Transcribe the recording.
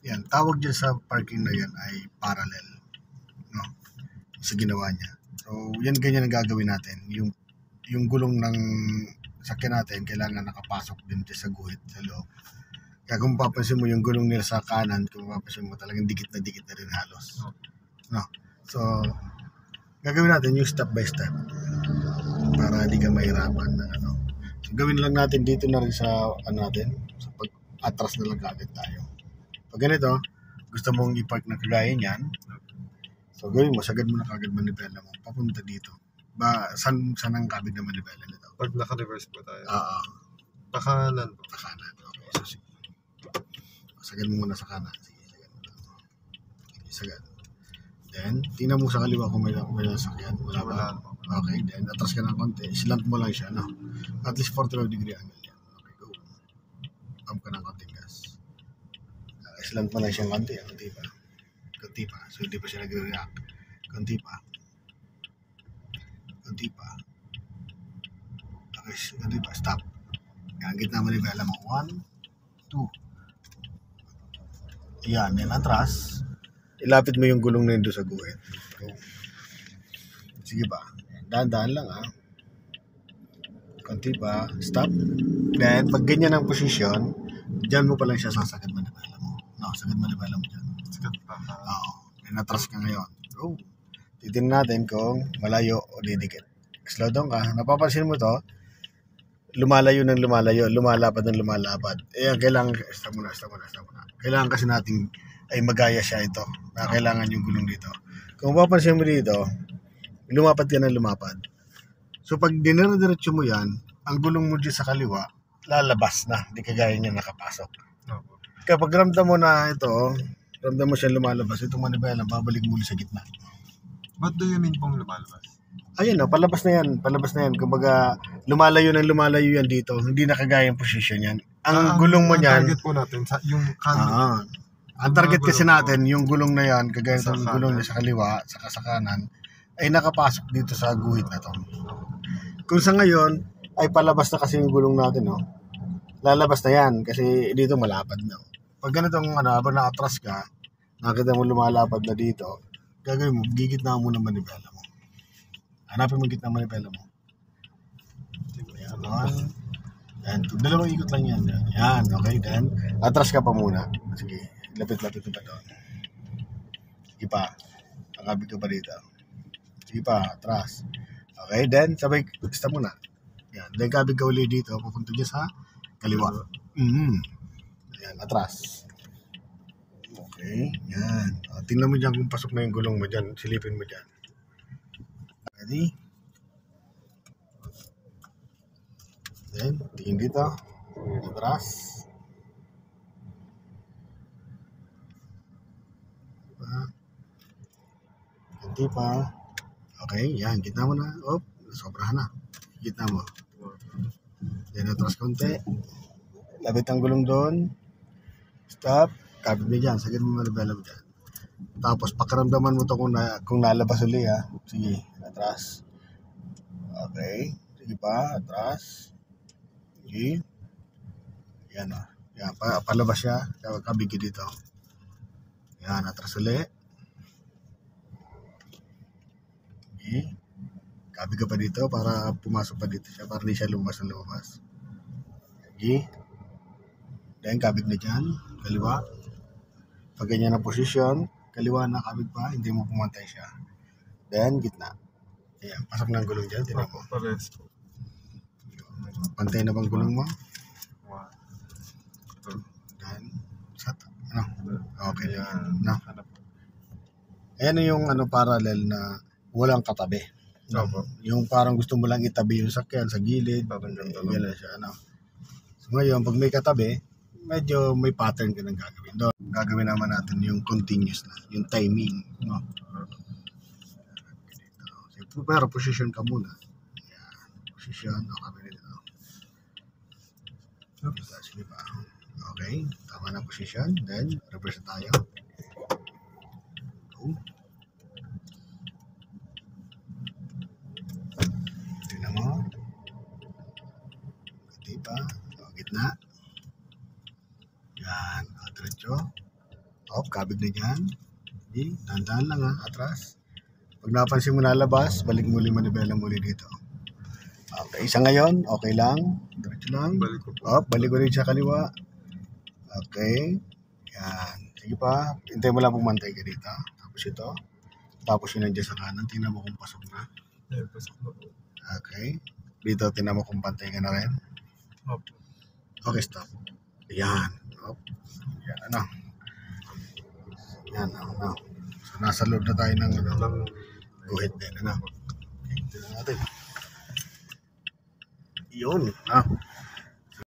Yan, tawag dyan sa parking na yan ay parallel, no? Sa ginawa niya. So, yan ganyan ang gagawin natin. Yung gulong ng sakyan natin, kailangan nakapasok din sa guhit, sa loob. Kaya kung mapapansin mo yung gulong nila sa kanan, kung mapapansin mo talagang dikit na rin halos. No? So, gagawin natin yung step by step para hindi ka mahirapan ng ano. So, gawin lang natin dito na rin sa natin, sa pag-atras na lang kagad tayo. Pag ganito, gusto mong i-park na kagaya niyan, so gawin mo, sagad mo na kagad manibela mo, papunta dito. Saan ang kabig na manibela nito? Pag naka-reverse po tayo. Pakanan po. Pakanan, okay. So, sige. Sagad mo muna sa kanan. Sige, sagad mo lang. Sige, sagad. Then, tingnan mo sa kaliwa kung may nasakyan. Wala ba? Okay, then atras ka ng konti. Slant mo lang siya, no? At least 45 degree angle yan. Okay, go. Pump ka ng konting gas. Slant mo lang siyang konti. Konti pa. Konti pa. So, hindi pa siya nagre-react. Konti pa. Konti pa. Okay, konti pa. Stop. Yan, gitna mo nivela mo. 1, 2. Yan, yan atras. Ilapit mo yung gulong na yun doon sa guhit. Go. Sige ba? Dahan-dahan lang konti pa. Stop. Then, pag ganyan ang posisyon, dyan mo pa lang siya sasagad manibela mo. No, sagad manibela mo dyan. Sagad pa. Oo. Natras ka ngayon. Go. Titignan natin kung malayo o didikit. Slow down ka. Napapansin mo to, lumalayo ng lumalayo, lumalapad ng lumalapad. Kailangan, stop muna. Kailangan kasi nating ay magaya siya ito. Na kailangan yung gulong dito. Kung mapapansin mo dito, lumapad ka ng lumapad. So pag dinire-diretso mo yan, ang gulong mo dyan sa kaliwa, lalabas na. Hindi kagaya niya nakapasok. Kapag ramdam mo na ito, ramdam mo siya lumalabas, itong manibela, babalik muli sa gitna. What do you mean pong lumalabas? Ayun palabas na yan. Kumbaga, lumalayo yan dito. Hindi nakagaya yung position yan. Ang gulong mo niyan, target po natin, yung kanan. Ang target kasi natin, yung gulong na yan, kagaya ng gulong niya sa kaliwa, saka sa kanan, ay nakapasok dito sa guhit na to. Kung sa ngayon, ay palabas na kasi yung gulong natin, no? Lalabas na yan, kasi dito malapad na. Pag ganitong, habang nakatras ka, nakita mo lumalapad na dito, gagawin mo, gigitna mo ng manibela mo. Hanapin mo yung gitna ng manibela mo. Yan, dalawang ikot lang yan. Yan, okay, then, atras ka pa muna. Sige, lapit-lapit pa doon. Sige pa, nakabig ka pa dito. Sige pa, atras. Okay, then, sabay, stop muna. Yan, then kabig ka uli dito, pupunta dyan sa kaliwa. Yan, atras. Okay, yan. Tingnan mo dyan kung pasok na yung gulong mo dyan. Silipin mo dyan. Ready? Then, tingin dito. Atras. Ganti pa. Okay, yan. Gitna mo na. Sobrahan na. Gitna mo. Then, atras konti. Labit ang gulong doon. Stop. Kapit mo dyan. Sagad mo manibela mo dyan. Tapos, pakiramdaman mo to kung nalabas uli, ha. Sige, atras. Okay. Sige pa, atras. Sige. Yan, Yan, palabas siya. Kabig dito. Yan, atras uli. Okay. Kabig ka pa dito para pumasok pa dito siya. Para hindi siya lumabas. Okay. Then, kabig na dyan. Kaliwa. Pag ganyan ang posisyon, kaliwa na kabig pa, hindi mo pumantay siya. Then, gitna. Ayan, pasok na ang gulong dyan. Tinan mo. Pantay na bang gulong mo? Then, okay yan. No? Ayan yung parallel na walang katabi. No? Yung parang gusto mo lang itabi yung sakyan sa gilid. Gano'n siya. So ngayon, pag may katabi, medyo may pattern ka nang gagawin. Doon, gagawin naman natin yung continuous na, yung timing. No? Pero position ka muna. Ayan. Position. Okay. Sige pa. Okay. Tama na position. Then, reverse tayo. Go. Tignan mo. Ganti pa. Gitna. Yan. Diretso. kabig na dyan. Okay, dahan-dahan lang ha, atras. Pag napansin mo nalabas, balik muli, manibela muli dito. Okay, isa ngayon, okay lang. Diretso lang. Balik ko po. Balik ulit sa kaliwa. Okay. Yan. Sige pa, hintay mo lang pumantay ka dito. Tapos ito. Tapos yun nandiyan sa kanan, tingnan mo kung pasok na. Ayun, pasok na po. Okay. Dito, tingnan mo kung pantay ka na rin. Opo. Okay, stop. Yan. Yan, ano. Yan, ano. So, nasa loob na tayo ng, ano, Lang. guhit din, ano. Okay, tingnan natin. Yun, ah.